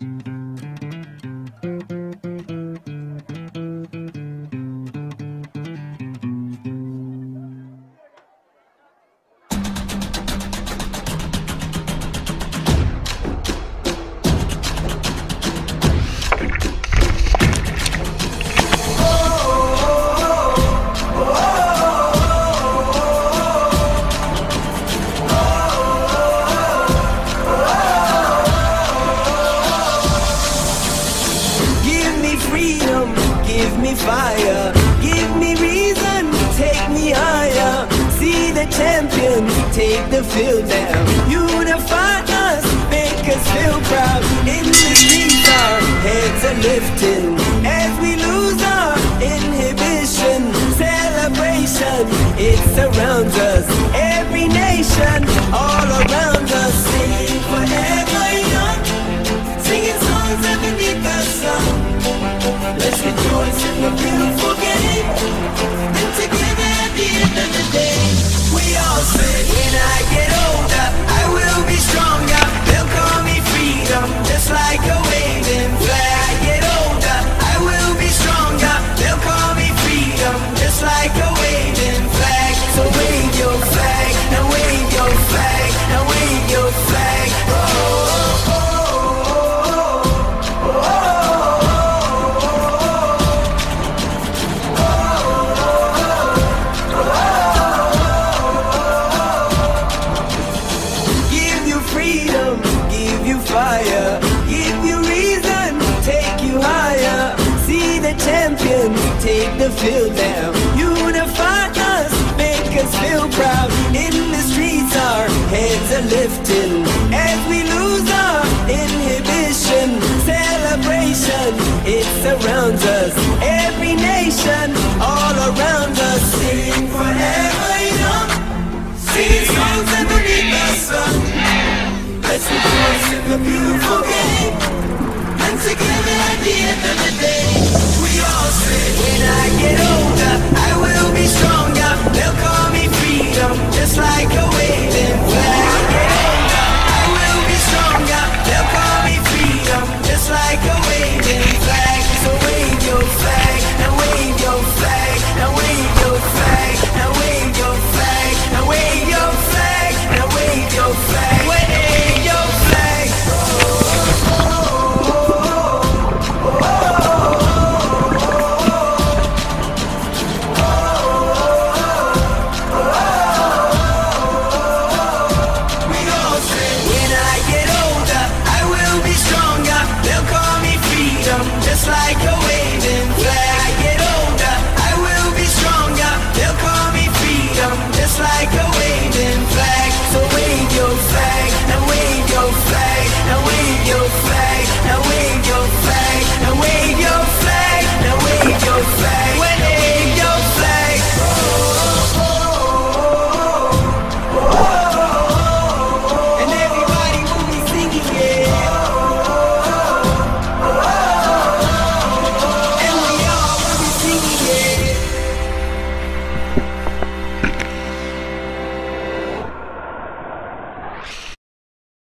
Give me fire, give me reason, take me higher. See the champions take the field now. Unify us, make us feel proud. In the streets our heads are lifting as we lose our inhibition. Celebration, it surrounds us. Every nation, all around us. Sing forever young, singing songs underneath the sun. Let's rejoice in the beautiful game, and together at the end of the day, we all say, when I get older, I will be stronger. They'll call me freedom, just like a waving flag. I get older, I will be stronger. They'll call me freedom, just like a waving flag. So wave your flag, now wave your flag, now wave your flag. Oh, oh, oh. Fire, give you reason, take you higher. See the champions take the field now. Unify us, make us feel proud. In the streets our heads are lifting as we lose our inhibition. Celebration, it surrounds us. Every nation, all around us. Sing forever young, singing songs underneath the sun.